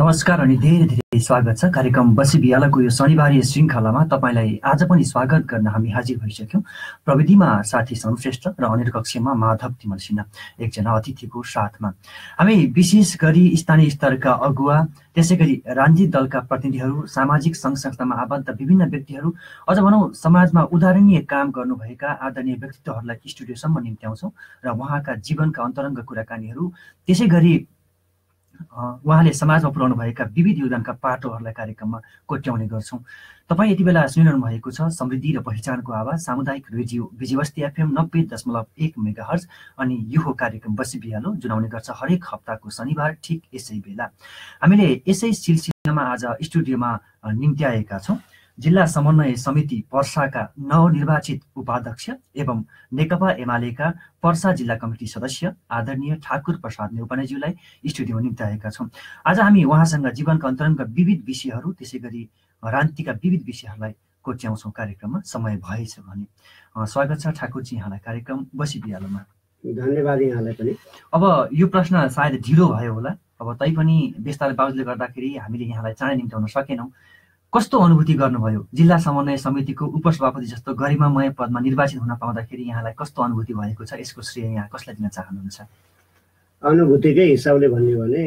नमस्कार अनि धेरै धेरै स्वागत छ कार्यक्रम बसी बिहालको यो शनिबारीय श्रृङ्खलामा तपाईलाई आज पनि स्वागत गर्न हामी हाजिर भइसक्यौँ। प्रविधिमा साथी श्रेष्ठ र अन्य कक्षमा माधव तिमल सिन्हा एकजना अतिथिको साथमा हामी विशेष गरी स्थानीय स्तरका अगुवा, त्यसैगरी राजनीतिक दलका प्रतिनिधिहरू, सामाजिक सङ्घ संस्थामा आबद्ध विभिन्न व्यक्तिहरू, अझ भनौँ समाजमा उदाहरणीय काम गर्नुभएका आदरणीय व्यक्तित्वहरूलाई स्टुडियोसम्म निम्त्याउँछौँ र उहाँका जीवनका अन्तरङ्ग कुराकानीहरू, त्यसैगरी उहाँले समाजमा पुर्याउनु भएका विविध योगदानका पाटोहरूलाई कार्यक्रममा कोट्याउने गर्छौँ। तपाईँ यति बेला सुनिरहनु भएको छ समृद्धि र पहिचानको आवाज सामुदायिक रेडियो बिजीबस्ती FM 90.1 मेगाहर्ज अनि यो कार्यक्रम बसी बिहालो जुन आउने गर्छ हरेक हप्ताको शनिबार ठिक यसै बेला। हामीले यसै सिलसिलामा आज स्टुडियोमा निम्त्याएका छौँ जिल्ला समन्वय समिति पर्साका नवनिर्वाचित उपाध्यक्ष एवं नेकपा एमालेका पर्सा जिल्ला कमिटी सदस्य आदरणीय ठाकुर प्रसाद नेउपानेज्यूलाई स्टुडियोमा निम्त्याएका छौँ। आज हामी उहाँसँग जीवनका अन्तरङ्ग विविध विषयहरू, त्यसै गरी राजनीतिका विविध विषयहरूलाई कोट्याउँछौँ कार्यक्रममा समय भएछ भने। स्वागत छ ठाकुरजी यहाँलाई कार्यक्रम बसी बिहालोमा। धन्यवाद यहाँलाई पनि। अब यो प्रश्न सायद ढिलो भयो होला, अब तैपनि व्यस्तताले बावजुदले गर्दाखेरि हामीले यहाँलाई चाँडै निम्त्याउन सकेनौँ। कस्तो अनुभूति गर्नुभयो जिल्ला समन्वय समितिको उपसभापति जस्तो गरिमामय पदमा निर्वाचित हुन पाउँदाखेरि यहाँलाई कस्तो अनुभूति भएको छ? यसको श्रेय यहाँ कसलाई दिन चाहनुहुन्छ? अनुभूतिकै हिसाबले भन्यो भने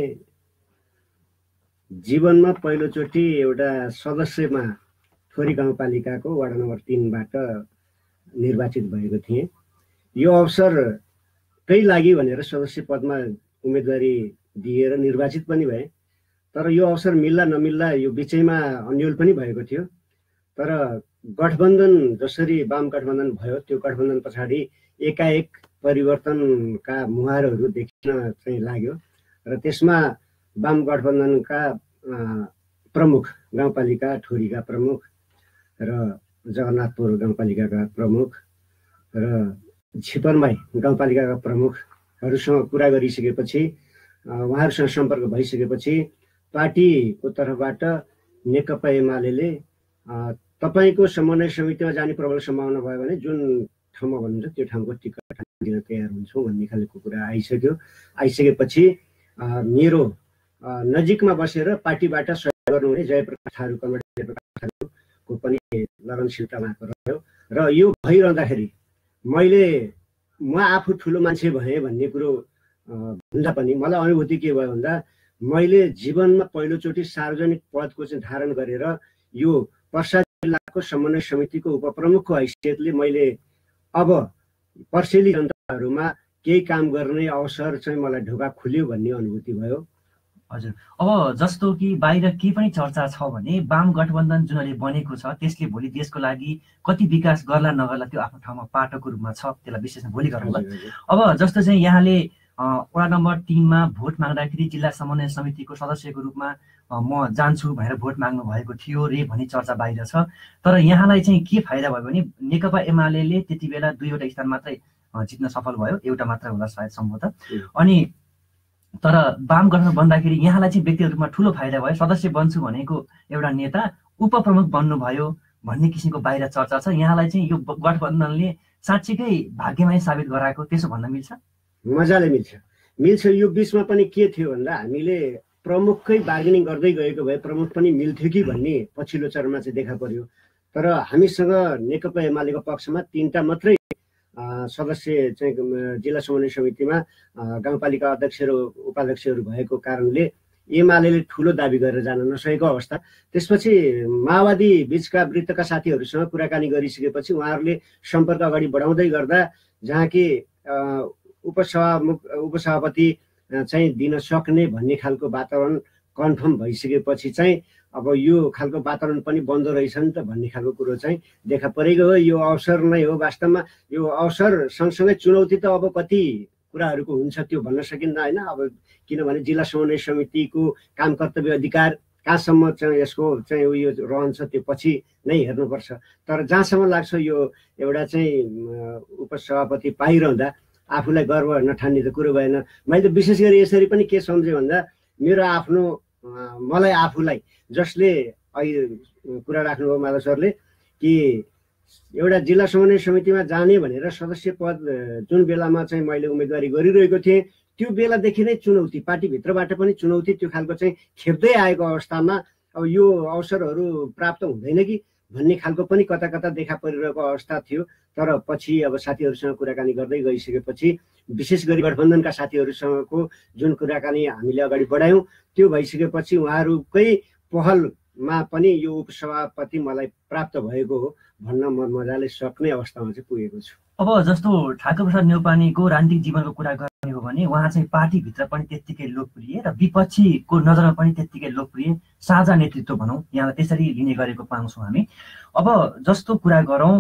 जीवनमा पहिलोचोटि एउटा सदस्यमा थोरी गाउँपालिकाको वडा नम्बर 3 बाट निर्वाचित भएको थिएँ। यो अवसरकै लागि भनेर सदस्य पदमा उम्मेदवारी दिएर निर्वाचित पनि भए। तर यो अवसर मिल्ला नमिल्ला यो बिचैमा अन्यल पनि भएको थियो। तर गठबन्धन जसरी वाम गठबन्धन भयो त्यो गठबन्धन पछाडि एकाएक परिवर्तनका मुहारहरू देखिन चाहिँ लाग्यो र त्यसमा वाम गठबन्धनका प्रमुख गाउँपालिका ठोरीका प्रमुख र जगन्नाथपुर गाउँपालिकाका प्रमुख र छिपरमाई गाउँपालिकाका प्रमुखहरूसँग कुरा गरिसकेपछि उहाँहरूसँग सम्पर्क भइसकेपछि पार्टीको तर्फबाट नेकपा एमाले तपाईको समन्वय समितिमा जाने प्रबल सम्भावना भयो भने जुन ठाउँमा भन्नुहुन्छ त्यो ठाउँको टिकट दिन तयार हुन्छौँ भन्ने खालको कुरा आइसक्यो। आइसकेपछि मेरो नजिकमा बसेर पार्टीबाट सहयोग गर्नुहुने जयप्रकाश थारू कमरेडको पनि लगनशीलता उहाँको रह्यो र यो भइरहँदाखेरि म आफू ठुलो मान्छे भएँ भन्ने कुरो भन्दा पनि मलाई अनुभूति के भयो भन्दा मैले जीवनमा पहिलोचोटि सार्वजनिक पदको चाहिँ धारण गरेर यो पर्सा जिल्लाको समन्वय समितिको उपप्रमुखको हैसियतले मैले अब पर्सेली जनताहरूमा केही काम गर्ने अवसर चाहिँ मलाई ढोका खुल्यो भन्ने अनुभूति भयो। हजुर, अब जस्तो कि बाहिर के पनि चर्चा छ भने वाम गठबन्धन जुन अहिले बनेको छ त्यसले भोलि देशको लागि कति विकास गर्ला नगर्ला त्यो आफ्नो ठाउँमा पाटोको रूपमा छ, त्यसलाई विश्लेषण भोलि गरौँला। अब जस्तो चाहिँ यहाँले वडा नम्बर 3 मा भोट माग्दाखेरि जिल्ला समन्वय समितिको सदस्यको रूपमा म जान्छु भनेर भोट माग्नु भएको थियो रे भन्ने चर्चा बाहिर छ। तर यहाँलाई चाहिँ के फाइदा भयो भने नेकपा एमाले त्यति बेला 2वटा स्थान मात्रै जित्न सफल भयो, एउटा मात्र होला सायद सम्भवतः। अनि तर वाम गठबन्धन बन्दाखेरि यहाँलाई चाहिँ व्यक्तिगत रूपमा ठुलो फाइदा भयो। सदस्य बन्छु भनेको एउटा नेता उपप्रमुख बन्नुभयो भन्ने किसिमको बाहिर चर्चा छ। यहाँलाई चाहिँ यो गठबन्धनले साँच्चीकै भाग्यमय साबित गराएको त्यसो भन्न मिल्छ? मजाले मिल्छ। यो बिचमा पनि के थियो भन्दा हामीले प्रमुखकै बार्गेनिङ गर्दै गएको भए प्रमुख पनि मिल्थ्यो कि भन्ने पछिल्लो चरणमा चाहिँ देखा पर्यो। तर हामीसँग नेकपा एमालेको पक्षमा 3टा मात्रै सदस्य चाहिँ जिल्ला समन्वय समितिमा गाउँपालिका अध्यक्ष र उपाध्यक्षहरू भएको कारणले एमाले ठुलो दाबी गरेर जान नसकेको अवस्था। त्यसपछि माओवादी बिचका वृत्तका साथीहरूसँग कुराकानी गरिसकेपछि उहाँहरूले सम्पर्क अगाडि बढाउँदै गर्दा जहाँ कि उपसभापति चाहिँ दिन सक्ने भन्ने खालको वातावरण कन्फर्म भइसकेपछि चाहिँ अब यो खालको वातावरण पनि बन्द रहेछ नि त भन्ने खालको कुरो चाहिँ देखा परेको हो। यो अवसर नै हो वास्तवमा। यो अवसर सँगसँगै चुनौती त अब कति कुराहरूको हुन्छ त्यो भन्न सकिन्न होइन। अब किनभने जिल्ला समन्वय समितिको काम कर्तव्य अधिकार कहाँसम्म चाहिँ यसको चाहिँ उयो रहन्छ त्यो पछि नै हेर्नुपर्छ। तर जहाँसम्म लाग्छ यो एउटा चाहिँ उपसभापति पाइरहँदा आफूलाई गर्व नठान्ने त कुरो भएन। मैले त विशेष गरी यसरी पनि के सम्झेँ भन्दा मेरो आफ्नो मलाई आफूलाई जसले अहिले कुरा राख्नुभयो माधव सरले कि एउटा जिल्ला समन्वय समितिमा जाने भनेर सदस्य पद जुन बेलामा चाहिँ मैले उम्मेदवारी गरिरहेको थिएँ त्यो बेलादेखि नै चुनौती, पार्टीभित्रबाट पनि चुनौती त्यो खालको चाहिँ खेप्दै आएको अवस्थामा अब यो अवसरहरू प्राप्त हुँदैन कि भन्ने खालको पनि कता कता देखा परिरहेको अवस्था थियो। तर पछि अब साथीहरूसँग कुराकानी गर्दै गइसकेपछि, विशेष गरी गठबन्धनका साथीहरूसँगको जुन कुराकानी हामीले अगाडि बढायौँ त्यो भइसकेपछि उहाँहरूकै पहलमा पनि यो उपसभापति मलाई प्राप्त भएको हो भन्न म मजाले सक्ने अवस्थामा चाहिँ पुगेको छु। अब जस्तो ठाकुर प्रसाद न्यौपानेको राजनीतिक जीवनको कुरा गर्ने हो भने उहाँ चाहिँ पार्टीभित्र पनि त्यत्तिकै लोकप्रिय र विपक्षीको नजरमा पनि त्यत्तिकै लोकप्रिय, साझा नेतृत्व भनौँ, यहाँलाई त्यसरी लिने गरेको पाउँछौँ हामी। अब जस्तो कुरा गरौँ,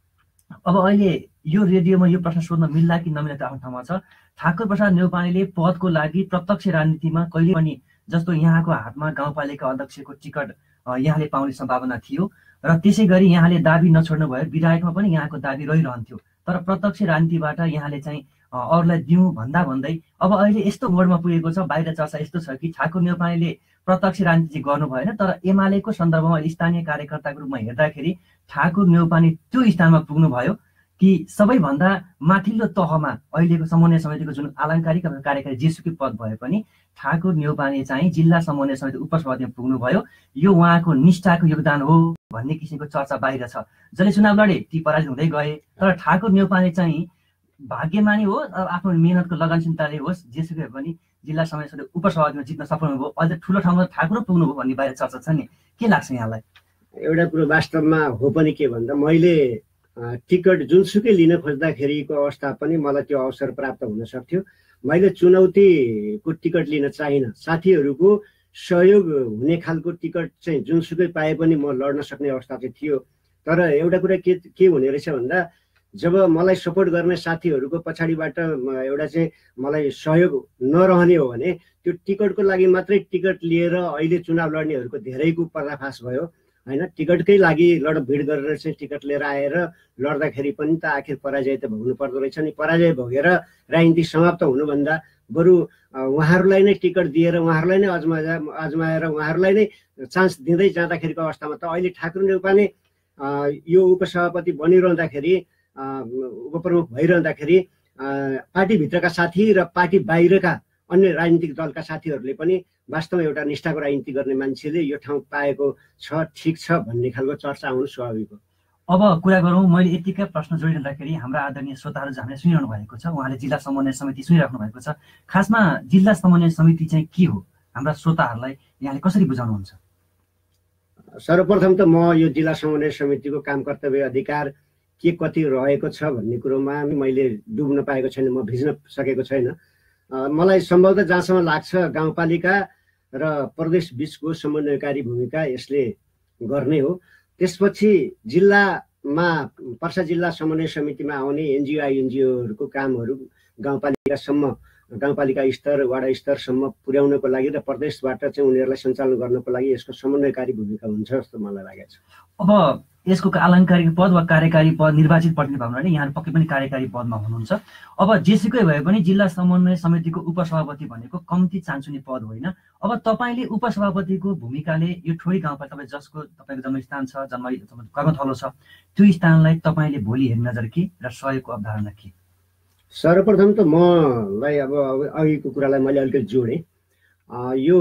अब अहिले यो रेडियोमा यो प्रश्न सोध्न मिल्ला कि नमिल्ला त आफ्नो ठाउँमा छ। ठाकुर प्रसाद न्यौपानेले पदको लागि प्रत्यक्ष राजनीतिमा कहिले पनि, जस्तो यहाँको हातमा गाउँपालिका अध्यक्षको टिकट यहाँले पाउने सम्भावना थियो र त्यसै गरी यहाँले दाबी नछोड्नु भयो, विधायकमा पनि यहाँको दाबी रहिरहन्थ्यो, तर प्रत्यक्ष राजनीतिबाट यहाँले चाहिँ अरूलाई दिउँ भन्दा भन्दै अब अहिले यस्तो मोडमा पुगेको छ, बाहिर चर्चा यस्तो छ कि ठाकुर न्यौपानेले प्रत्यक्ष राजनीति गर्नु भएन, तर एमालेको सन्दर्भमा स्थानीय कार्यकर्ताको रूपमा हेर्दाखेरि ठाकुर न्यौपाने त्यो स्थानमा पुग्नु भयो कि सबैभन्दा माथिल्लो तहमा अहिलेको समन्वय समितिको जुन आलङ्कारिक कार्यकारी जेसुकै पद भए पनि ठाकुर न्यौपाने चाहिँ जिल्ला समन्वय समिति उपसभापतिमा पुग्नुभयो, यो उहाँको निष्ठाको योगदान हो भन्ने किसिमको चर्चा बाहिर छ। जसले चुनाव लडे ती पराजित हुँदै गए, तर ठाकुर न्यौपाने चाहिँ भाग्यमानी हो, आफ्नो मेहनतको लगनशीलताले होस् जेसुकै पनि जिल्ला समन्वय समिति उपसभापतिमा जित्न सफल हुनुभयो, अझ ठुलो ठाउँमा ठाकुर पुग्नुभयो भन्ने बाहिर चर्चा छ नि, के लाग्छ यहाँलाई? एउटा कुरो वास्तवमा हो पनि के भन्दा मैले टिकट जुनसुकै लिन खोज्दाखेरिको अवस्था पनि मलाई त्यो अवसर प्राप्त हुन सक्थ्यो। मैले चुनौतीको टिकट लिन चाहिनँ, साथीहरूको सहयोग हुने खालको टिकट चाहिँ जुनसुकै पाए पनि म लड्न सक्ने अवस्था चाहिँ थियो। तर एउटा कुरा के हुने रहेछ भन्दा जब मलाई सपोर्ट गर्ने साथीहरूको पछाडिबाट एउटा चाहिँ मलाई सहयोग नरहने हो भने त्यो टिकटको लागि मात्रै टिकट लिएर अहिले चुनाव लड्नेहरूको धेरैको पर्दाफास भयो होइन। टिकटकै लागि भिड गरेर चाहिँ टिकट लिएर आएर लड्दाखेरि पनि त आखिर पराजय त भोग्नु पर्दो रहेछ नि। पराजय भोगेर राजनीति समाप्त हुनुभन्दा बरु उहाँहरूलाई नै टिकट दिएर उहाँहरूलाई नै अजमाएर उहाँहरूलाई नै चान्स दिँदै जाँदाखेरिको अवस्थामा त अहिले ठाकुर न्यौपाने यो उपसभापति बनिरहँदाखेरि, उपप्रमुख भइरहँदाखेरि पार्टीभित्रका साथी र पार्टी बाहिरका अन्य राजनीतिक दलका साथीहरूले पनि वास्तवमा एउटा निष्ठाको राजनीति गर्ने मान्छेले यो ठाउँ पाएको छ, ठिक छ भन्ने खालको चर्चा आउनु स्वाभाविक हो। अब कुरा गरौँ, मैले यतिकै प्रश्न जोडिरहँदाखेरि हाम्रा आदरणीय श्रोताहरू हामीले सुनिरहनु भएको छ, उहाँले जिल्ला समन्वय समिति सुनिराख्नु भएको छ। खासमा जिल्ला समन्वय समिति चाहिँ के हो, हाम्रा श्रोताहरूलाई यहाँले कसरी बुझाउनुहुन्छ? सर्वप्रथम त म यो जिल्ला समन्वय समितिको काम कर्तव्य अधिकार के कति रहेको छ भन्ने कुरोमा मैले डुब्न पाएको छैन, म भिज्न सकेको छैन। मलाई सम्भवतः जहाँसम्म लाग्छ गाउँपालिका र प्रदेश बिचको समन्वयकारी भूमिका यसले गर्ने हो। त्यसपछि जिल्लामा पर्सा जिल्ला समन्वय समितिमा आउने एनजिओ आइएनजिओहरूको कामहरू गाउँपालिकासम्म, गाउँपालिका स्तर वडा स्तरसम्म पुर्याउनको लागि र प्रदेशबाट चाहिँ उनीहरूलाई सञ्चालन गर्नको लागि यसको समन्वयकारी भूमिका हुन्छ जस्तो मलाई लागेको छ। अब यसको आलङ्कारिक पद वा कार्यकारी पद निर्वाचित प्रतिनिधि भवन, यहाँ पक्कै पनि कार्यकारी पदमा हुनुहुन्छ। अब जेसुकै भए पनि जिल्ला समन्वय समितिको उपसभापति भनेको कम्ती चान्सुने पद होइन। अब तपाईँले उपसभापतिको भूमिकाले यो ठोरी गाउँपालिका तपाईँ जसको तपाईँको जन्मस्थान छ, कर्मथलो छ, त्यो स्थानलाई तपाईँले भोलि हेर्ने नजर के र सहयोगको अवधारणा के? सर्वप्रथम त मलाई अब अघिको कुरालाई मैले अलिकति जोडेँ। यो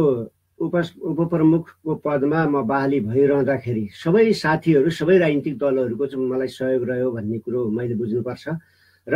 उपप्रमुखको पदमा म बहाली भइरहँदाखेरि सबै साथीहरू, सबै राजनीतिक दलहरूको चाहिँ मलाई सहयोग रह्यो भन्ने कुरो मैले बुझ्नुपर्छ। र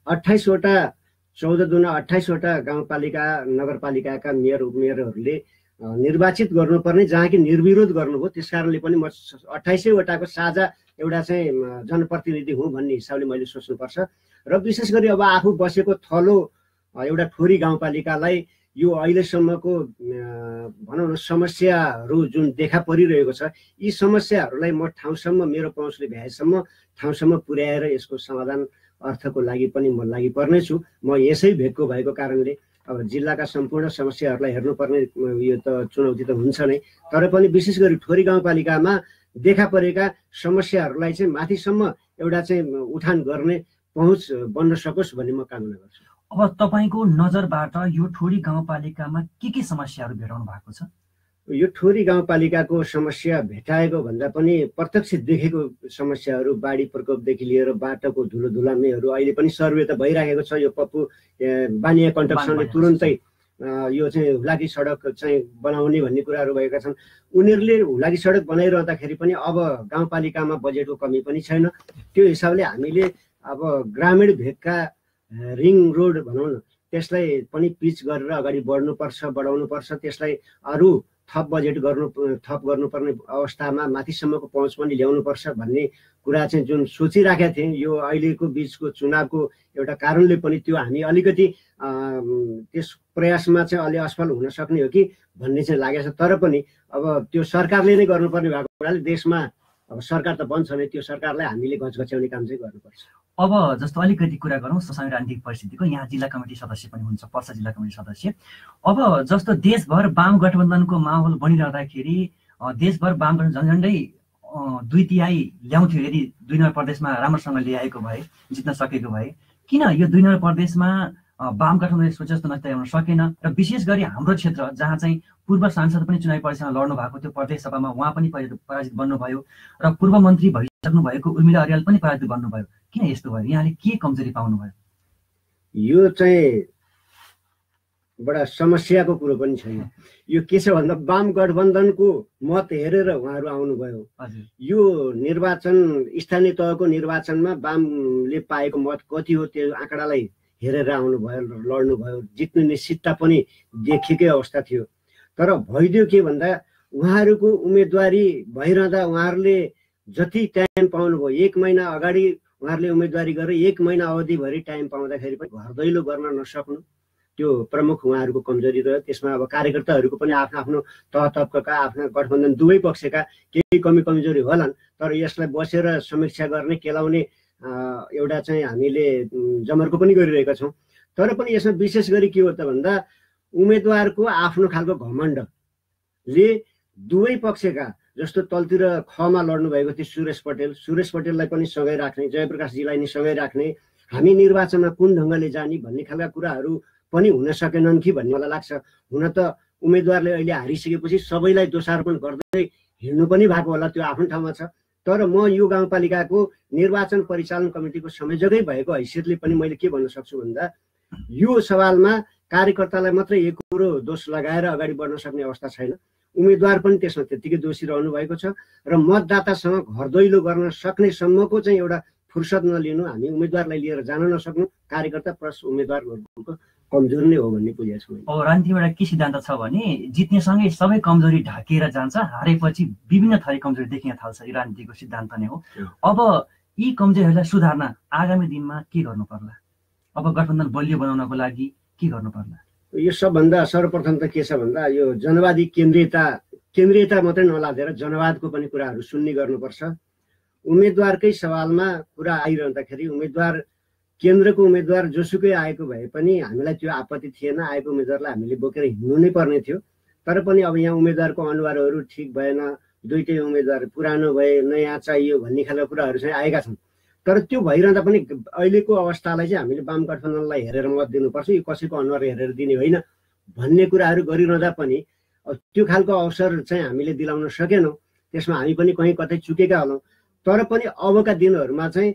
28वटा गाउँपालिका नगरपालिकाका मेयर उपमेयरहरूले निर्वाचित गर्नुपर्ने, जहाँ कि निर्विरोध गर्नुभयो, त्यस कारणले पनि म 28वटाको साझा एउटा चाहिँ जनप्रतिनिधि हुँ भन्ने हिसाबले मैले सोच्नुपर्छ। र विशेष गरी अब आफू बसेको थलो एउटा ठोरी गाउँपालिकालाई यो अहिलेसम्मको भनौँ न समस्याहरू जुन देखा परिरहेको छ, यी समस्याहरूलाई म ठाउँसम्म, मेरो पहुँचले भ्याएसम्म ठाउँसम्म पुर्याएर यसको समाधान अर्थको लागि पनि म लागि पर्नेछु। म यसै भेगको भएको कारणले अब जिल्लाका सम्पूर्ण समस्याहरूलाई हेर्नुपर्ने यो त चुनौती त हुन्छ नै, तर पनि विशेष गरी ठोरी गाउँपालिकामा देखा परेका समस्याहरूलाई चाहिँ माथिसम्म एउटा चाहिँ उठान गर्ने पहुँच बन्न सकोस् भन्ने म कामना गर्छु। अब तपाईँको नजरबाट यो ठोरी गाउँपालिकामा के समस्याहरू भेटाउनु भएको छ? यो ठोरी गाउँपालिकाको समस्या भेटाएको भन्दा पनि प्रत्यक्ष देखेको समस्याहरू, बाढी प्रकोपदेखि लिएर बाटोको धुलो धुलामीहरू अहिले पनि सर्वे त भइराखेको छ। यो पप्पु बानिया कन्स्ट्रक्सनले तुरुन्तै यो चाहिँ हुलाकी सडक चाहिँ बनाउने भन्ने कुराहरू भएका छन्। उनीहरूले हुलाकी सडक बनाइरहँदाखेरि पनि अब गाउँपालिकामा बजेटको कमी पनि छैन। त्यो हिसाबले हामीले अब ग्रामीण भेगका रिङ रोड भनौँ न, त्यसलाई पनि पिच गरेर अगाडि बढाउनुपर्छ। त्यसलाई अरू थप बजेट गर्नुपर्ने अवस्थामा माथिसम्मको पहुँच पनि ल्याउनुपर्छ भन्ने कुरा चाहिँ जुन सोचिराखेका थिएँ। यो अहिलेको बिचको चुनावको एउटा कारणले पनि त्यो हामी अलिकति त्यस प्रयासमा चाहिँ अलि असफल हुन सक्ने हो कि भन्ने चाहिँ लागेको छ। तर पनि अब त्यो सरकारले नै गर्नुपर्ने भएको हुनाले देशमा अब सरकार त बन्छ नै, त्यो सरकारलाई हामीले घचघच्याउने काम चाहिँ गर्नुपर्छ। अब जस्तो अलिकति कुरा गरौँ समय राजनीतिक परिस्थितिको, यहाँ जिल्ला कमिटी सदस्य पनि हुन्छ, पर्सा जिल्ला कमिटी सदस्य। अब जस्तो देशभर वाम गठबन्धनको माहौल बनिरहँदाखेरि देशभर वाम गठबन्धन झन्डै 2/3 ल्याउँथ्यो यदि 2 नम्बर प्रदेशमा राम्रोसँग ल्याएको भए, जित्न सकेको भए। किन यो 2 नम्बर प्रदेशमा वाम गठबन्धनले सोचे जस्तो नल्याउन सकेन? र विशेष गरी हाम्रो क्षेत्र जहाँ चाहिँ पूर्व सांसद पनि चुनावी परिचयमा लड्नु भएको थियो, प्रदेश सभामा उहाँ पनि पराजित बन्नुभयो, र पूर्व मन्त्री भइसक्नु भएको उर्मिला अर्याल पनि पराजित बन्नुभयो। किन यस्तो भयो? यहाँले के कमजोरी पाउनुभयो? यो चाहिँ बडा समस्याको कुरो पनि छैन। यो के छ भन्दा वाम गठबन्धनको मत हेरेर उहाँहरू आउनुभयो। यो निर्वाचन स्थानीय तहको निर्वाचनमा वामले पाएको मत कति हो त्यो आँकडालाई हेरेर आउनुभयो, लड्नुभयो। जित्ने निश्चितता पनि देखिएकै अवस्था थियो। तर भइदियो के भन्दा उहाँहरूको उम्मेदवारी भइरहँदा उहाँहरूले जति टाइम पाउनुभयो, 1 महिना अगाडि उहाँहरूले उम्मेदवारी गरेर 1 महिना अवधिभरि टाइम पाउँदाखेरि पनि घर दैलो गर्न नसक्नु, त्यो प्रमुख उहाँहरूको कमजोरी रह्यो। त्यसमा अब कार्यकर्ताहरूको पनि आफ्नो तह तबका आफ्ना गठबन्धन दुवै पक्षका केही कमजोरी होलान्। तर यसलाई बसेर समीक्षा गर्ने, केलाउने एउटा चाहिँ हामीले जमर्को पनि गरिरहेका छौँ। तर पनि यसमा विशेष गरी के हो त भन्दा उम्मेदवारको आफ्नो खालको घमण्डले दुवै पक्षका, जस्तो तलतिर खमा लड्नु भएको थियो सुरेश पटेललाई पनि सँगै राख्ने, जयप्रकाशजीलाई नि सँगै राख्ने, हामी निर्वाचनमा कुन ढङ्गले जाने भन्ने खालका कुराहरू पनि हुन सकेनन् कि भन्ने मलाई लाग्छ। हुन त उम्मेदवारले अहिले हारिसकेपछि सबैलाई दोषारोपण गर्दै हिँड्नु पनि भएको होला, त्यो आफ्नो ठाउँमा छ। तर म यो गाउँपालिकाको निर्वाचन परिचालन कमिटीको संयोजकै भएको हैसियतले पनि मैले के भन्न सक्छु भन्दा यो सवालमा कार्यकर्तालाई मात्रै एक कुरो दोष लगाएर अगाडि बढ्न सक्ने अवस्था छैन। उम्मेदवार पनि त्यसमा त्यत्तिकै दोषी रहनु भएको छ। र मतदातासँग घर दैलो गर्न सक्ने सम्मको चाहिँ एउटा फुर्सद नलिनु, हामी उम्मेदवारलाई लिएर जान नसक्नु, कार्यकर्ता प्लस उम्मेदवारहरूको कमजोरी नै हो भन्ने बुझेको छु। अब राजनीतिमा एउटा के सिद्धान्त छ भने जित्नेसँगै सबै कमजोरी ढाकेर जान्छ, हारेपछि विभिन्न थरी कमजोरी देखिन थाल्छ। यो राजनीतिको सिद्धान्त नै हो। अब यी कमजोरीहरूलाई सुधार्न आगामी दिनमा के गर्नु पर्ला? अब गठबन्धन बलियो बनाउनको लागि के गर्नु पर्ला? यो सबभन्दा सर्वप्रथम त के छ भन्दा यो जनवादी केन्द्रीयता मात्रै नलादेर जनवादको पनि कुराहरू सुन्ने गर्नुपर्छ। उम्मेदवारकै सवालमा कुरा आइरहँदाखेरि केन्द्रको उम्मेदवार जोसुकै आएको भए पनि हामीलाई त्यो आपत्ति थिएन। आएको उम्मेदवारलाई हामीले बोकेर हिँड्नु नै पर्ने थियो। तर पनि अब यहाँ उम्मेदवारको अनुहारहरू ठिक भएन, दुईटै उम्मेदवार पुरानो भए, नयाँ चाहियो भन्ने खालका कुराहरू चाहिँ आएका छन्। तर त्यो भइरहँदा पनि अहिलेको अवस्थालाई चाहिँ हामीले वाम गठबन्धनलाई हेरेर मत दिनुपर्छ, यो कसैको अनुहार हेरेर दिने होइन भन्ने कुराहरू गरिरहँदा पनि त्यो खालको अवसर चाहिँ हामीले दिलाउन सकेनौँ। त्यसमा हामी पनि कहीँ कतै चुकेका होलौँ। तर पनि अबका दिनहरूमा चाहिँ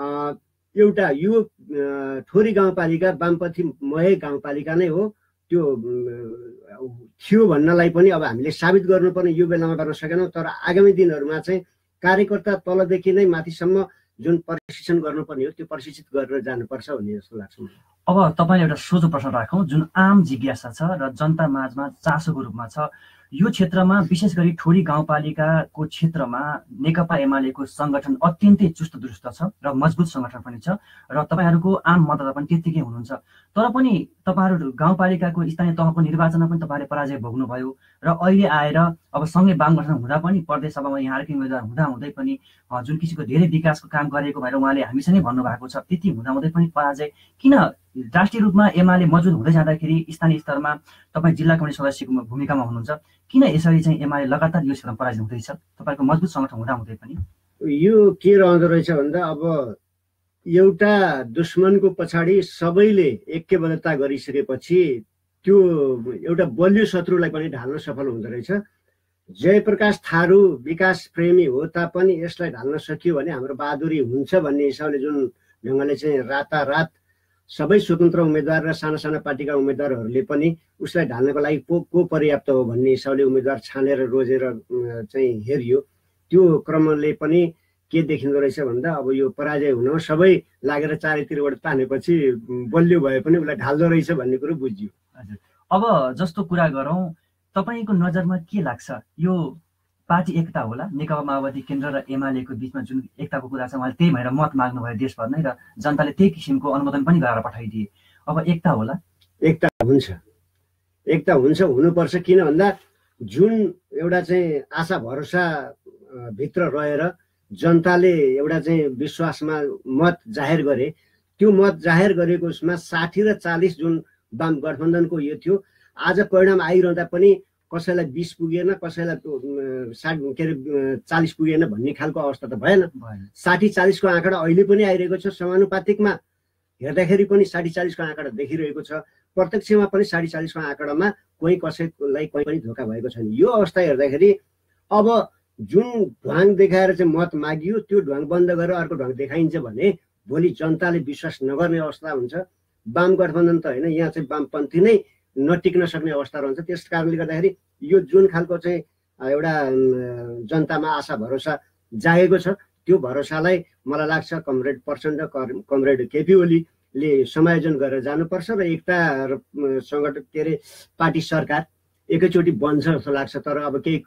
एउटा यो ठोरी गाउँपालिका वामपन्थीमय गाउँपालिका नै हो, त्यो थियो भन्नलाई पनि अब हामीले साबित गर्नुपर्ने यो बेलामा गर्न सकेनौँ। तर आगामी दिनहरूमा चाहिँ कार्यकर्ता तलदेखि नै माथिसम्म जुन प्रशिक्षण गर्नुपर्ने हो त्यो प्रशिक्षित गरेर जानुपर्छ भन्ने जस्तो लाग्छ। अब तपाईँले एउटा सोझो प्रश्न राखौँ, जुन आम जिज्ञासा छ र जनता माझमा चासोको रूपमा छ, यो क्षेत्रमा विशेष गरी ठोरी गाउँपालिकाको क्षेत्रमा नेकपा एमालेको सङ्गठन अत्यन्तै चुस्त दुरुस्त छ र मजबुत सङ्गठन पनि छ र तपाईँहरूको आम मतदाता पनि त्यत्तिकै हुनुहुन्छ। तर पनि तपाईँहरू गाउँपालिकाको स्थानीय तहको निर्वाचनमा पनि तपाईँले पराजय भोग्नुभयो र अहिले आएर अब सँगै वाम गठबन्धन हुँदा पनि प्रदेश सभामा यहाँहरूकै उम्मेदवार हुँदै पनि जुन किसिमको धेरै विकासको काम गरेको भएर उहाँले हामीसँगै भन्नुभएको छ, त्यति हुँदाहुँदै पनि पराजय किन? राष्ट्रिय रूपमा एमाले मजबुत हुँदै जाँदाखेरि स्थानीय स्तरमा तपाईँ जिल्ला कमिटी सदस्यको भूमिकामा हुनुहुन्छ, किन यसरी चाहिँ एमाले लगातार यो क्षेत्रमा पराजित हुँदैछ तपाईँको मजबुत सङ्गठन हुँदाहुँदै पनि? यो के रहँदो रहेछ भन्दा अब एउटा दुश्मनको पछाडि सबैले ऐक्यबद्धता गरिसकेपछि त्यो एउटा बलियो शत्रुलाई पनि ढाल्न सफल हुँदो रहेछ। जयप्रकाश थारू विकास प्रेमी हो तापनि यसलाई ढाल्न सकियो भने हाम्रो बहादुरी हुन्छ भन्ने हिसाबले जुन ढङ्गले चाहिँ रातारात सबै स्वतन्त्र उम्मेदवार र साना साना पार्टीका उम्मेदवारहरूले पनि उसलाई ढाल्नको लागि को पर्याप्त हो भन्ने हिसाबले उम्मेदवार छानेर रोजेर चाहिँ हेरियो। त्यो क्रमले पनि के देखिँदो रहेछ भन्दा अब यो पराजय हुन सबै लागेर चारैतिरबाट तानेपछि बलियो भए पनि उसलाई ढाल्दो रहेछ भन्ने कुरो बुझियो। हजुर, अब जस्तो कुरा गरौँ, तपाईँको नजरमा के लाग्छ यो पार्टी एकता होला? नेकपा माओवादी केन्द्र र एमालेको बिचमा जुन एकताको कुरा छ, उहाँले त्यही भएर मत माग्नु भयो देशभर नै, र जनताले त्यही किसिमको अनुमोदन पनि गरेर पठाइदिए। अब एकता होला? एकता हुन्छ, एकता हुन्छ, हुनुपर्छ। किन भन्दा जुन एउटा चाहिँ आशा भरोसा भित्र रहेर जनताले एउटा चाहिँ विश्वासमा मत जाहेर गरे, त्यो मत जाहेर गरेको उसमा 60 र 40 जुन वाम गठबन्धनको यो थियो, आज परिणाम आइरहँदा पनि कसैलाई 20 पुगेन, कसैलाई 40 पुगेन भन्ने खालको अवस्था त भएन। 60-40 को आँकडा अहिले पनि आइरहेको छ। समानुपातिकमा हेर्दाखेरि पनि 60-40 को आँकडा देखिरहेको छ। प्रत्यक्षमा पनि 60-40 को आँकडामा कोही कसैलाई कोही पनि धोका भएको छैन। यो अवस्था हेर्दाखेरि अब जुन ढ्वाङ देखाएर चाहिँ मत मागियो त्यो ढ्वाङ बन्द गरेर अर्को ढ्वाङ देखाइन्छ भने भोलि जनताले विश्वास नगर्ने अवस्था हुन्छ। वाम गठबन्धन त होइन, यहाँ चाहिँ वामपन्थी नै नटिक्न सक्ने अवस्था रहन्छ। त्यस कारणले गर्दाखेरि यो जुन खालको चाहिँ एउटा जनतामा आशा भरोसा जागेको छ, त्यो भरोसालाई मलाई लाग्छ कमरेड प्रचण्ड, कमरेड केपी ओलीले समायोजन गरेर जानुपर्छ र एकता सङ्गठन के अरे पार्टी सरकार एकैचोटि बन्छ जस्तो लाग्छ। तर अब केही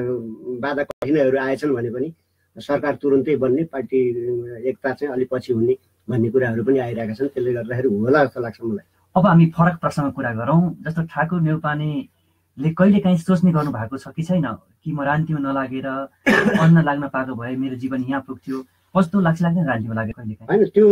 बाधा कठिनाइहरू आएछन् भने पनि सरकार तुरुन्तै बन्ने, पार्टी एकता चाहिँ अलि पछि हुने भन्ने कुराहरू पनि आइरहेका छन्। त्यसले गर्दाखेरि होला जस्तो लाग्छ मलाई। अब हामी फरक प्रश्नमा कुरा गरौँ। जस्तो ठाकुर न्यौपानेले कहिलेकाहीँ सोच्ने गर्नु भएको छ कि छैन कि म राजनीतिमा नलागेर अन्न लाग्न पाएको भए मेरो जीवन यहाँ पुग्थ्यो, कस्तो लाग्छ लाग्दैन राजनीतिमा लागेर कहिलेकाहीँ? होइन, त्यो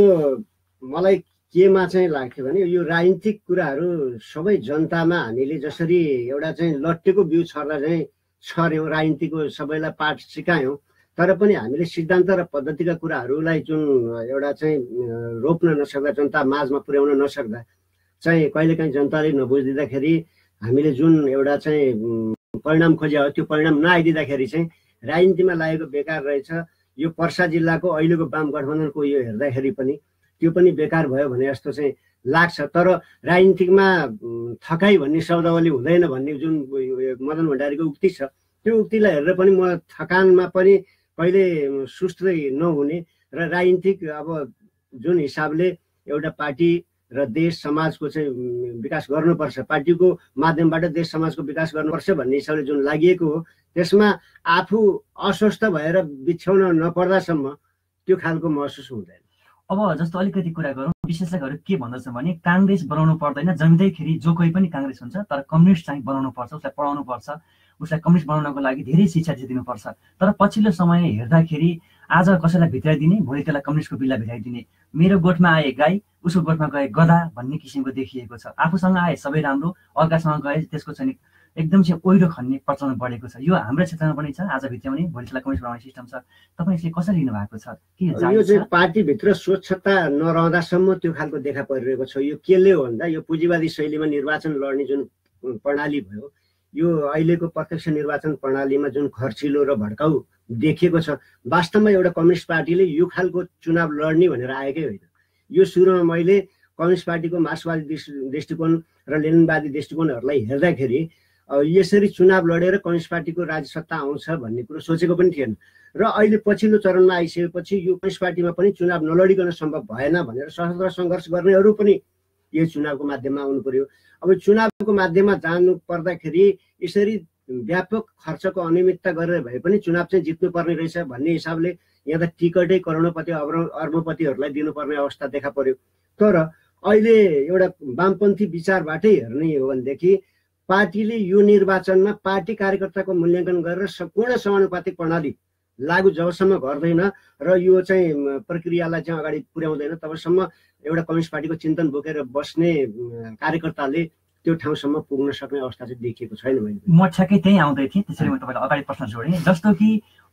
मलाई केमा चाहिँ लाग्थ्यो भने यो राजनीतिक कुराहरू सबै जनतामा हामीले जसरी एउटा चाहिँ लट्टेको बिउ छर्दा चाहिँ छर्यौँ, राजनीतिको सबैलाई पाठ सिकायौँ, तर पनि हामीले सिद्धान्त र पद्धतिका कुराहरूलाई जुन एउटा चाहिँ रोप्न नसक्दा, जनता माझमा पुर्याउन नसक्दा चाहिँ कहिलेकाहीँ जनताले नबुझिदिँदाखेरि हामीले जुन एउटा चाहिँ परिणाम खोज्या हो त्यो परिणाम नआइदिँदाखेरि चाहिँ राजनीतिमा लागेको बेकार रहेछ। यो पर्सा जिल्लाको अहिलेको वाम गठबन्धनको यो हेर्दाखेरि पनि त्यो पनि बेकार भयो भने जस्तो चाहिँ लाग्छ। तर राजनीतिकमा थकाइ भन्ने शब्दावली हुँदैन भन्ने जुन मदन भण्डारीको उक्ति छ, त्यो उक्तिलाई हेरेर पनि म थकानमा पनि कहिले सुस्तै नहुने र राजनीतिक अब जुन हिसाबले एउटा पार्टी र देश समाजको चाहिँ विकास गर्नुपर्छ, पार्टीको माध्यमबाट देश समाजको विकास गर्नुपर्छ भन्ने हिसाबले जुन लागि हो, त्यसमा आफू अस्वस्थ भएर बिछ्याउन नपर्दासम्म त्यो खालको महसुस हुँदैन। अब जस्तो अलिकति कुरा गरौँ, विश्लेषकहरू के भन्दछ भने काङ्ग्रेस बनाउनु पर्दैन, जन्मिँदैखेरि जो कोही पनि काङ्ग्रेस हुन्छ, तर कम्युनिस्ट चाहिँ बनाउनु पर्छ, उसलाई पढाउनु पर्छ, उसलाई कम्युनिस्ट बनाउनको लागि धेरै शिक्षा दिनुपर्छ। तर पछिल्लो समय हेर्दाखेरि आज कसैलाई भित्राइदिने, भोलि त्यसलाई कम्युनिस्टको बिल्ला भित्राइदिने, मेरो गोठमा आए गाई उसको गोठमा गए गधा भन्ने किसिमको देखिएको छ। आफूसँग आए सबै राम्रो, अर्कासँग गए त्यसको चाहिँ एकदम चाहिँ ओइरो खन्ने प्रचलन बढेको छ। यो हाम्रो क्षेत्रमा पनि छ, आज भित्राउने भोलि त्यसलाई कम्युनिस्ट बनाउने सिस्टम छ। तपाईँ यसले कसरी लिनु भएको छ? के यो चाहिँ पार्टीभित्र स्वच्छता नरहँदासम्म त्यो खालको देखा परिरहेको छ। यो केले हो भन्दा यो पुँजीवादी शैलीमा निर्वाचन लड्ने जुन प्रणाली भयो, यो अहिलेको प्रत्यक्ष निर्वाचन प्रणालीमा जुन खर्चिलो र भड्काउ देखिएको छ, वास्तवमा एउटा कम्युनिस्ट पार्टीले यो खालको चुनाव लड्ने भनेर आएकै होइन। यो सुरुमा मैले कम्युनिस्ट पार्टीको मार्क्सवादी दृष्टिकोण र लेनिनवादी दृष्टिकोणहरूलाई हेर्दाखेरि यसरी चुनाव लडेर कम्युनिस्ट पार्टीको राजसत्ता आउँछ भन्ने कुरो सोचेको पनि थिएन। र अहिले पछिल्लो चरणमा आइसकेपछि यो कम्युनिस्ट पार्टीमा पनि चुनाव नलडिकन सम्भव भएन भनेर सशस्त्र सङ्घर्ष गर्नेहरू पनि यो चुनावको माध्यममा आउनु पर्यो। अब चुनावको माध्यममा जानु पर्दाखेरि यसरी व्यापक खर्चको अनियमितता गरेर भए पनि चुनाव चाहिँ जित्नुपर्ने रहेछ भन्ने हिसाबले यहाँ त टिकटै करोडपति अर्बपतिहरूलाई दिनुपर्ने अवस्था देखा पर्यो। तर अहिले एउटा वामपन्थी विचारबाटै हेर्ने हो भनेदेखि पार्टीले यो निर्वाचनमा पार्टी कार्यकर्ताको मूल्याङ्कन गरेर सम्पूर्ण समानुपातिक प्रणाली लागू जबसम्म गर्दैन र यो चाहिँ प्रक्रियालाई चाहिँ अगाडि पुर्याउँदैन तबसम्म एउटा कम्युनिस्ट पार्टीको चिन्तन बोकेर बस्ने कार्यकर्ताले त्यो ठाउँसम्म पुग्न सक्ने अवस्था चाहिँ देखिएको छैन। म ठ्याक्कै त्यही आउँदै थिएँ, त्यसरी म तपाईँलाई अगाडि प्रश्न जोडेँ। जस्तो कि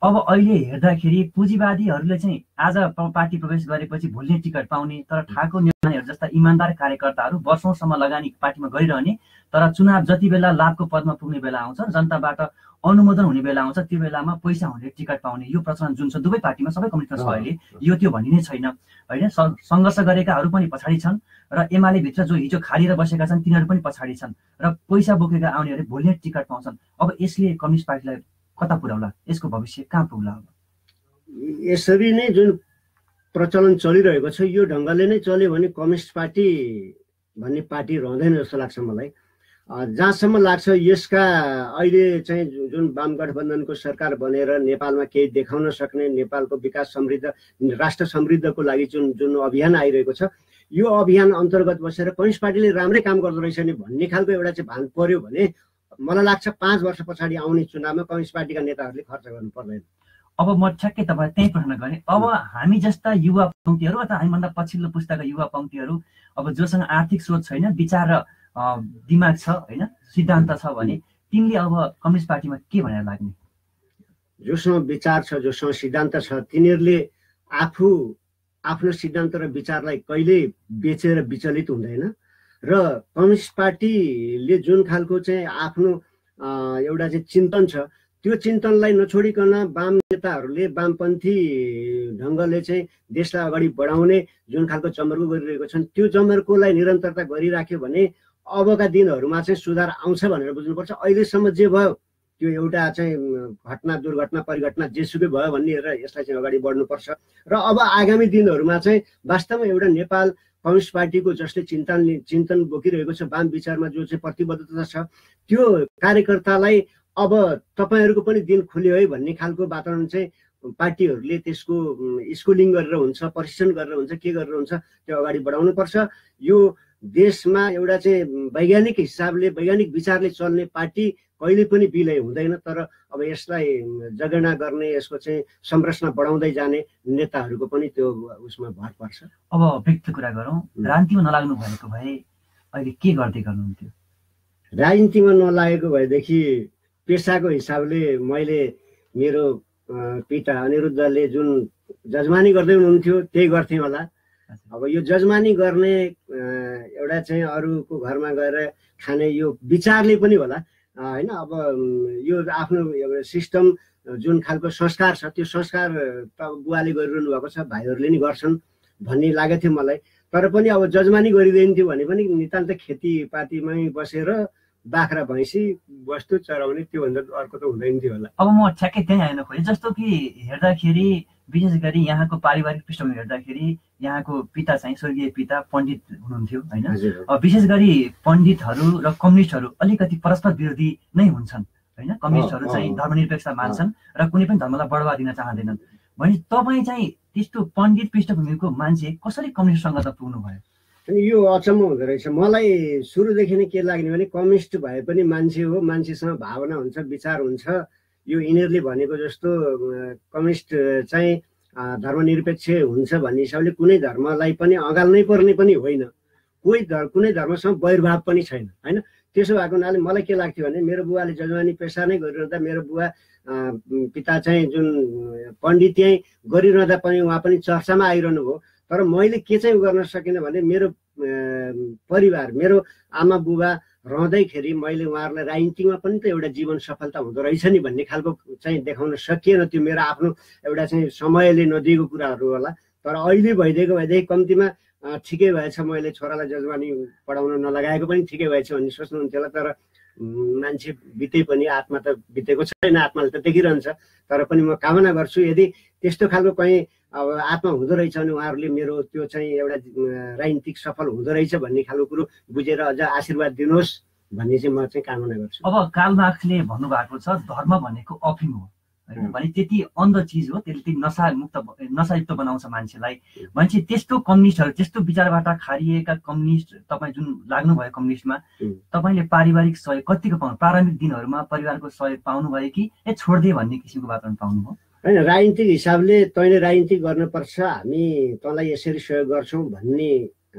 अब अहिले हेर्दाखेरि पुँजीवादीहरूले चाहिँ आज पार्टी प्रवेश गरेपछि भोलि टिकट पाउने, तर ठाकुर नेवानीहरू जस्ता इमान्दार कार्यकर्ताहरू वर्षौंसम्म लगानी पार्टीमा गरिरहने, तर चुनाव जति बेला लाभको पदमा पुग्ने बेला आउँछ, जनताबाट अनुमोदन हुने बेला आउँछ, त्यो बेलामा पैसा हुने टिकट पाउने यो प्रचलन जुन छ दुवै पार्टीमा, सबै कम्युनिस्टमा छ अहिले, यो त्यो भन्ने नै छैन होइन। सङ्घर्ष गरेकाहरू पनि पछाडि छन् र एमाले भित्र जो हिजो खारिएर बसेका छन् तिनीहरू पनि पछाडि छन् र पैसा बोकेका आउनेहरू भोलि टिकट पाउँछन्। अब यसले कम्युनिस्ट पार्टीलाई कता पुर्याउला, यसको भविष्य कहाँ पुग्ला? अब यसरी नै जुन प्रचलन चलिरहेको छ यो ढङ्गले नै चल्यो भने कम्युनिस्ट पार्टी भन्ने पार्टी रहँदैन जस्तो लाग्छ मलाई। जहाँसम्म लाग्छ यसका अहिले चाहिँ जुन वाम गठबन्धनको सरकार बनेर नेपालमा केही देखाउन सक्ने, नेपालको विकास समृद्ध राष्ट्र समृद्धको लागि जुन अभियान आइरहेको छ यो अभियान अन्तर्गत बसेर कम्युनिस्ट पार्टीले राम्रै काम गर्दो रहेछ नि भन्ने खालको एउटा चाहिँ भान पर्यो भने मलाई लाग्छ 5 वर्ष पछाडि आउने चुनावमा कम्युनिस्ट पार्टीका नेताहरूले खर्च गर्नु पर्दैन। अब म ठ्याक्कै तपाईँ त्यही प्रश्न गरेँ। अब हामी जस्ता युवा पङ्क्तिहरू अथवा हामीभन्दा पछिल्लो पुस्ताका युवा पङ्क्तिहरू अब जोसँग आर्थिक स्रोत छैन, विचार र दिमाग छ होइन, सिद्धान्त छ भने तिमीले अब कम्युनिस्ट पार्टीमा के भनेर लाग्ने? जोसँग विचार छ, जोसँग सिद्धान्त छ तिनीहरूले आफ्नो सिद्धान्त र विचारलाई कहिल्यै बेचेर विचलित हुँदैन र कम्युनिस्ट पार्टीले जुन खालको चाहिँ आफ्नो एउटा चाहिँ चिन्तन छ त्यो चिन्तनलाई नछोडिकन वाम नेताहरूले वामपन्थी ढङ्गले चाहिँ देशलाई अगाडि बढाउने जुन खालको जमर्को गरिरहेको छन् त्यो जमर्कोलाई निरन्तरता गरिराख्यो भने अबका दिनहरूमा चाहिँ सुधार आउँछ भनेर बुझ्नुपर्छ। अहिलेसम्म जे भयो त्यो एउटा चाहिँ घटना दुर्घटना परिघटना जेसुकै भयो भन्ने हेरेर यसलाई चाहिँ अगाडि बढ्नुपर्छ र अब आगामी दिनहरूमा चाहिँ वास्तवमा एउटा नेपाल कम्युनिस्ट पार्टीको जसले चिन्तन बोकिरहेको छ वाम विचारमा जो चाहिँ प्रतिबद्धता छ त्यो कार्यकर्तालाई अब तपाईँहरूको पनि दिन खुल्यो है भन्ने खालको वातावरण चाहिँ पार्टीहरूले त्यसको स्कुलिङ गरेर हुन्छ, प्रशिक्षण गरेर हुन्छ, के गरेर हुन्छ त्यो अगाडि बढाउनुपर्छ। यो देशमा एउटा चाहिँ वैज्ञानिक हिसाबले वैज्ञानिक विचारले चल्ने पार्टी कहिले पनि विलय हुँदैन, तर अब यसलाई जगेर्ना गर्ने यसको चाहिँ संरचना बढाउँदै जाने नेताहरूको पनि त्यो उसमा भर पर्छ। अब व्यक्त कुरा गरौँ, राजनीतिमा नलाग्नु भएको भए अहिले के गर्दै गर्नुहुन्थ्यो? राजनीतिमा नलागेको भएदेखि पेसाको हिसाबले मैले मेरो पिता अनिरुद्धले जुन जजमानी गर्दै हुनुहुन्थ्यो त्यही गर्थेँ होला। अब यो जजमानी गर्ने एउटा चाहिँ अरूको घरमा गएर खाने यो विचारले पनि होला होइन। अब यो आफ्नो सिस्टम जुन खालको संस्कार छ त्यो संस्कार त बुवाले गरिरहनु भएको छ, भाइहरूले नि गर्छन् भन्ने लागेको थियो मलाई। तर पनि अब जजमानी गरिँदैन थियो भने पनि नितान्त खेतीपातीमै बसेर बाख्रा भैँसी वस्तु चराउने त्योभन्दा अर्को त हुँदैन थियो होला। अब म ठ्याक्कै त्यही आउन खोजेँ। जस्तो कि हेर्दाखेरि विशेष गरी यहाँको पारिवारिक पृष्ठभूमि हेर्दाखेरि यहाँको पिता चाहिँ स्वर्गीय पिता पण्डित हुनुहुन्थ्यो होइन। विशेष गरी पण्डितहरू र कम्युनिस्टहरू अलिकति परस्पर विरोधी नै हुन्छन् होइन। कम्युनिस्टहरू चाहिँ धर्मनिरपेक्षता मान्छन् र कुनै पनि धर्मलाई बढावा दिन चाहँदैनन् भने तपाईँ चाहिँ त्यस्तो पण्डित पृष्ठभूमिको मान्छे कसरी कम्युनिस्टसँग त पुग्नु भयो? यो अचम्म हुँदो रहेछ मलाई। सुरुदेखि नै के लाग्ने भने कम्युनिस्ट भए पनि मान्छे हो, मान्छेसँग भावना हुन्छ, विचार हुन्छ। यो यिनीहरूले भनेको जस्तो कम्युनिस्ट चाहिँ धर्मनिरपेक्ष हुन्छ भन्ने हिसाबले कुनै धर्मलाई पनि अगाल्नै पर्ने पनि होइन, कुनै धर्मसँग वैरभाव पनि छैन होइन। त्यसो भएको हुनाले मलाई के लाग्थ्यो भने मेरो बुवाले जजमानी पेसा नै गरिरहँदा मेरो बुवा पिता चाहिँ जुन पण्डित चाहिँ गरिरहँदा पनि उहाँ पनि चर्चामा आइरहनु भयो। तर मैले के चाहिँ गर्न सकिनँ भने मेरो परिवार मेरो आमा बुबा रहँदैखेरि मैले उहाँहरूलाई राजनीतिमा पनि त एउटा जीवन सफलता हुँदो रहेछ नि भन्ने खालको चाहिँ देखाउन सकिएन। त्यो मेरो आफ्नो एउटा चाहिँ समयले नदिएको कुराहरू होला। तर अहिले भइदिएको कम्तीमा ठिकै भएछ, मैले छोरालाई जजमानी पढाउन नलगाएको पनि ठिकै भएछ भन्ने सोच्नुहुन्थ्यो होला। तर मान्छे बिते पनि आत्मा त बितेको छैन, आत्माले त देखिरहन्छ। तर पनि म कामना गर्छु यदि त्यस्तो खालको कहीँ अब आत्मा हुँदो रहेछ भने उहाँहरूले मेरो त्यो चाहिँ एउटा राजनीतिक सफल हुँदो रहेछ भन्ने खालको कुरो बुझेर अझ आशीर्वाद दिनुहोस् भन्ने चाहिँ म चाहिँ कामना गर्छु। अब कार्ल मार्क्सले भन्नुभएको छ धर्म भनेको अफिम हो होइन, भने त्यति अन्ध चिज हो, त्यसले नशायुक्त बनाउँछ मान्छेलाई। मान्छे त्यस्तो कम्युनिस्टहरू त्यस्तो विचारबाट खारिएका कम्युनिस्ट तपाईँ जुन लाग्नुभयो कम्युनिस्टमा, तपाईँले पारिवारिक सहयोग कतिको पाउनु? प्रारम्भिक दिनहरूमा परिवारको सहयोग पाउनुभयो कि छोडिदिए भन्ने किसिमको वातावरण पाउनुभयो? होइन, राजनीतिक हिसाबले तैँले राजनीति गर्नुपर्छ, हामी तँलाई यसरी सहयोग गर्छौँ भन्ने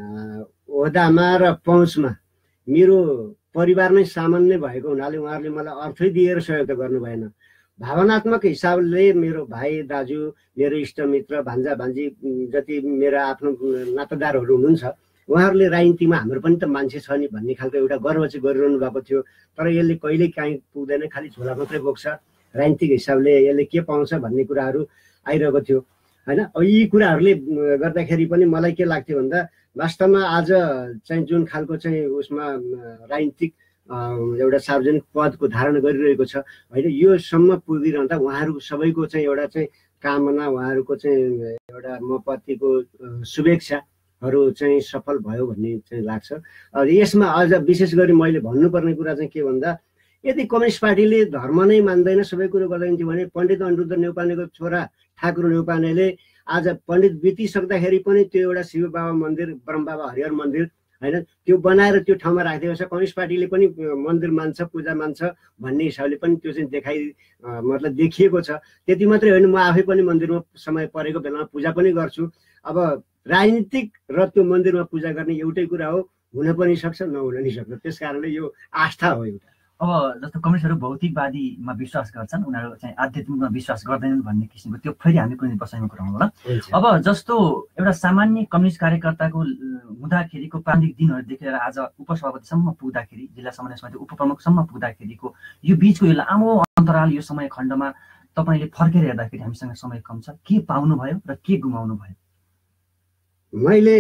ओहदामा र पहुँचमा मेरो परिवार नै सामान्य भएको हुनाले उहाँहरूले मलाई अर्थै दिएर सहयोग त गर्नु भएन। भावनात्मक हिसाबले मेरो भाइ दाजु, मेरो इष्टमित्र, भान्जा भान्जी जति मेरा आफ्नो नातेदारहरू हुनुहुन्छ, उहाँहरूले राजनीतिमा हाम्रो पनि त मान्छे छ नि भन्ने खालको एउटा गर्व चाहिँ गरिरहनु भएको थियो। तर यसले कहिले काहीँ पुग्दैन, खालि झोला मात्रै बोक्छ, राजनीतिक हिसाबले यसले के पाउँछ भन्ने कुराहरू आइरहेको थियो होइन। यी कुराहरूले गर्दाखेरि पनि मलाई के लाग्थ्यो भन्दा वास्तवमा आज चाहिँ जुन खालको चाहिँ उसमा राजनीतिक एउटा सार्वजनिक पदको धारण गरिरहेको छ होइन, योसम्म पुगिरहँदा उहाँहरू सबैको चाहिँ एउटा चाहिँ कामना, उहाँहरूको चाहिँ एउटा म प्रतिको शुभेच्छाहरू चाहिँ सफल भयो भन्ने चाहिँ लाग्छ। यसमा अझ विशेष गरी मैले भन्नुपर्ने कुरा चाहिँ के भन्दा, यदि कम्युनिस्ट पार्टीले धर्म नै मान्दैन, सबै कुरो गर्दैन थियो भने पण्डित अनिरुद्ध नेउपानेको छोरा ठाकुर नेउपानेले आज पण्डित बितिसक्दाखेरि पनि त्यो एउटा शिव बाबा मन्दिर, ब्रह्मबाबा हरिहर मन्दिर होइन, त्यो बनाएर त्यो ठाउँमा राखिदिएको छ। कम्युनिस्ट पार्टीले पनि मन्दिर मान्छ, पूजा मान्छ भन्ने हिसाबले पनि त्यो चाहिँ मतलब देखिएको छ। त्यति मात्रै होइन, म आफै पनि मन्दिरमा समय परेको बेलामा पूजा पनि गर्छु। अब राजनीतिक र त्यो मन्दिरमा पूजा गर्ने एउटै कुरा हो, हुन पनि सक्छ, नहुन नि सक्छ। त्यस कारणले यो आस्था हो एउटा। अब जस्तो कम्युनिस्टहरू भौतिकवादीमा विश्वास गर्छन्, उनीहरू चाहिँ आध्यात्मिकमा विश्वास गर्दैनन् भन्ने किसिमको त्यो फेरि हामी कुनै बसाइमा कुराउँ होला। अब जस्तो एउटा सामान्य कम्युनिस्ट कार्यकर्ताको हुँदाखेरिको प्रारम्भिक दिनहरूदेखि लिएर आज उपसभापतिसम्म पुग्दाखेरि, जिल्ला समन्वय समिति उपप्रमुखसम्म पुग्दाखेरिको यो बिचको यो लामो अन्तराल, यो समय खण्डमा तपाईँले फर्केर हेर्दाखेरि हामीसँग समय कम छ, के पाउनुभयो र के गुमाउनु भयो? मैले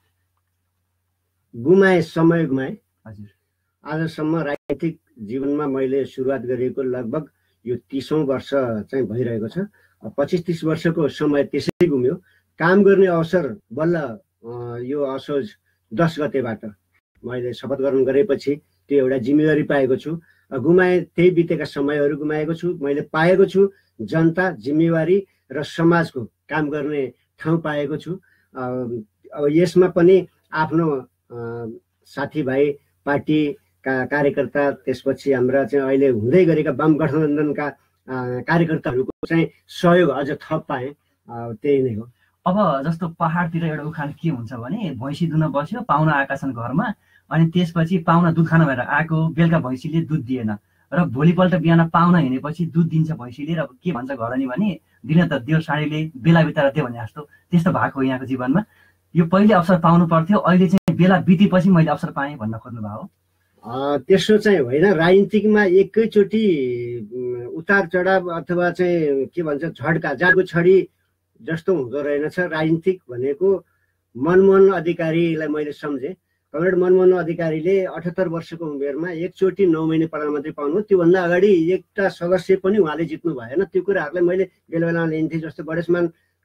गुमाएँ, समय गुमाएँ। हजुर, आजसम्म राजनीतिक जीवनमा मैले सुरुवात गरेको लगभग यो 30औं वर्ष चाहिँ भइरहेको छ। 25-30 वर्षको समय त्यसै गुम्यो। काम गर्ने अवसर बल्ल यो असोज 10 गतेबाट मैले शपथ ग्रहण गरेपछि त्यो एउटा जिम्मेवारी पाएको छु। गुमाएँ, त्यही बितेका समयहरू गुमाएको छु। मैले पाएको छु जनता, जिम्मेवारी र समाजको काम गर्ने ठाउँ पाएको छु। अब यसमा पनि आफ्नो साथीभाइ, पार्टी कार्यकर्ता, त्यसपछि हाम्रा चाहिँ अहिले हुँदै गरेका वाम गठबन्धनका कार्यकर्ताहरूको चाहिँ सहयोग अझ थप पाएँ। त्यही नै हो। अब जस्तो पहाडतिर एउटा उखान के हुन्छ भने, भैँसी दुन बस्यो, पाहुना आएका छन् घरमा, अनि त्यसपछि पाहुना दुध खान भएर आएको, बेलुका भैँसीले दुध दिएन र भोलिपल्ट बिहान पाहुना हिँडेपछि दुध दिन्छ भैँसीले, र के भन्छ घरनी भने दिन त दियो साडीले, बेला बिताएर दियो भने जस्तो त्यस्तो भएको हो यहाँको जीवनमा। यो पहिले अवसर पाउनु पर्थ्यो, अहिले चाहिँ बेला बितेपछि मैले अवसर पाएँ भन्न खोज्नु भयो? त्यसो चाहिँ होइन। राजनीतिकमा एकैचोटि उतार चढाव अथवा चाहिँ के भन्छ झड्का, जाडको छडी जस्तो हुँदो रहेनछ। राजनीतिक भनेको मनमोहन अधिकारीलाई मैले सम्झेँ। कमरेड मनमोहन अधिकारीले 78 वर्षको उमेरमा एकचोटि 9 महिने प्रधानमन्त्री पाउनु, त्योभन्दा अगाडि एउटा सदस्य पनि उहाँले जित्नु भएन। त्यो कुराहरूलाई मैले बेला बेलामा लिन्थेँ। जस्तो गणेशमान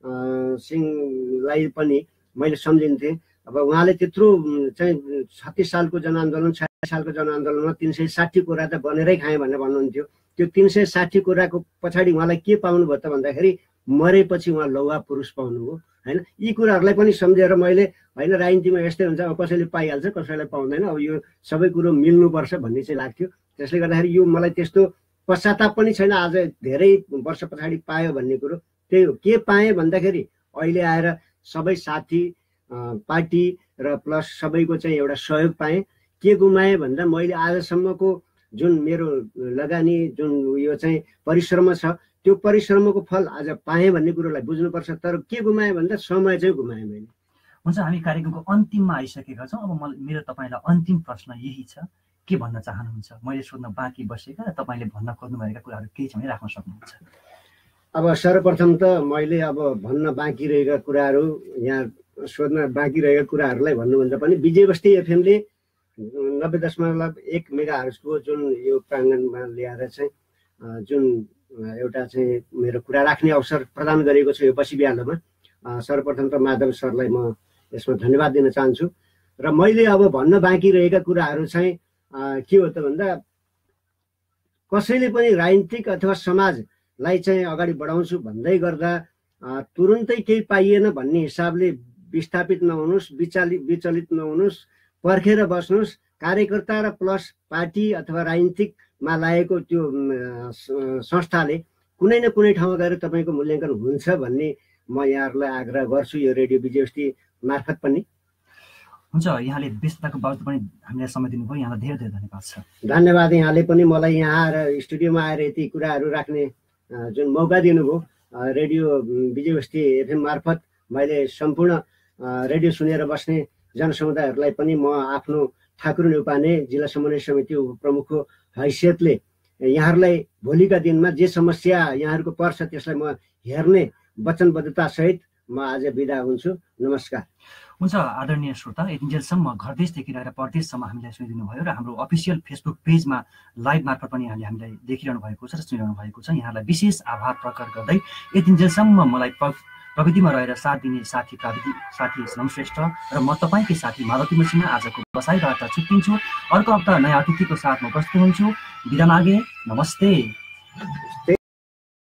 सिंहलाई पनि मैले सम्झिन्थेँ। अब उहाँले त्यत्रो चाहिँ 36 सालको जनआन्दोलन, 46 सालको जनआन्दोलनमा 360 कुरा त बनेरै खाएँ भनेर भन्नुहुन्थ्यो। त्यो 360 कुराको पछाडि उहाँलाई के पाउनुभयो त भन्दाखेरि मरेपछि उहाँ लौहा पुरुष पाउनुभयो होइन। यी कुराहरूलाई पनि सम्झेर मैले होइन, राजनीतिमा यस्तै हुन्छ, अब कसैले पाइहाल्छ, कसैलाई पाउँदैन, अब यो सबै कुरो मिल्नुपर्छ भन्ने चाहिँ लाग्थ्यो। त्यसले गर्दाखेरि यो मलाई त्यस्तो पश्चाताप पनि छैन, आज धेरै वर्ष पछाडि पायो भन्ने कुरो त्यही हो। के पाएँ भन्दाखेरि अहिले आएर सबै साथी, पार्टी र प्लस सबैको चाहिँ एउटा सहयोग पाएँ। के गुमाएँ भन्दा मैले आजसम्मको जुन मेरो लगानी, जुन यो चाहिँ परिश्रम छ, त्यो परिश्रमको फल आज पाएँ भन्ने कुरोलाई बुझ्नुपर्छ। तर के गुमाएँ भन्दा समय चाहिँ गुमाएँ मैले। हुन्छ, हामी कार्यक्रमको अन्तिममा आइसकेका छौँ। अब मेरो तपाईँलाई अन्तिम प्रश्न यही छ, के भन्न चाहनुहुन्छ? मैले सोध्न बाँकी बसेका र तपाईँले भन्न खोज्नु भएका कुराहरू केही छ भने राख्न सक्नुहुन्छ। अब सर्वप्रथम त मैले अब भन्न बाँकी रहेका कुराहरू, यहाँ सोध्न बाँकी रहेका कुराहरूलाई भन्नुभन्दा पनि विजयबस्ती एफएमले 90.1 मेगाहर्जको जुन यो प्राङ्गणमा ल्याएर चाहिँ जुन एउटा चाहिँ मेरो कुरा राख्ने अवसर प्रदान गरेको छ यो बसी बिहालोमा, सर्वप्रथम त माधव सरलाई म यसमा धन्यवाद दिन चाहन्छु। र मैले अब भन्न बाँकी रहेका कुराहरू चाहिँ के हो त भन्दा, कसैले पनि राजनीतिक अथवा समाजलाई चाहिँ अगाडि बढाउँछु भन्दै गर्दा तुरुन्तै केही पाइएन भन्ने हिसाबले विस्थापित नहुनुहोस्, विचलित नहुनुहोस्, पर्खेर बस्नुहोस्। कार्यकर्ता र प्लस पार्टी अथवा राजनीतिकमा लागेको त्यो संस्थाले कुनै न कुनै ठाउँमा गएर तपाईँको मूल्याङ्कन हुन्छ भन्ने म यहाँहरूलाई आग्रह गर्छु, यो रेडियो विजयबस्ती मार्फत पनि। हुन्छ, यहाँले व्यस्तताको बावजुद पनि हामीलाई समय दिनुभयो, यहाँलाई धेरै धेरै धन्यवाद छ। धन्यवाद। यहाँले पनि मलाई यहाँ आएर स्टुडियोमा आएर यति कुराहरू राख्ने जुन मौका दिनुभयो रेडियो विजयवस्ती एफएम मार्फत मैले सम्पूर्ण रेडियो सुनेर बस्ने जनसमुदायहरूलाई पनि म आफ्नो ठाकुर न्यौपाने जिल्ला समन्वय समिति उपप्रमुखको हैसियतले यहाँहरूलाई भोलिका दिनमा जे समस्या यहाँहरूको पर्छ त्यसलाई म हेर्ने वचनबद्धता सहित म आज बिदा हुन्छु। नमस्कार। हुन्छ आदरणीय श्रोता, यतिन्जेलसम्म घरदेशदेखि रहेर परदेशसम्म हामीलाई सुनिदिनु भयो र हाम्रो अफिसियल फेसबुक पेजमा लाइभ मार्फत पनि हामीलाई देखिरहनु भएको छ र सुनिरहनु भएको छ। यहाँलाई विशेष आभार प्रकट गर्दै यतिन्जेलसम्म मलाई प्रविधिमा रहेर साथ दिने साथी श्रम श्रेष्ठ र म तपाईँकै साथी माधव तिमल सिन्हा आजको बसाइबाट छुट्टिन्छु। अर्को हप्ता नयाँ अतिथिको साथमा उपस्थित हुन्छु। बिदा मागे। नमस्ते।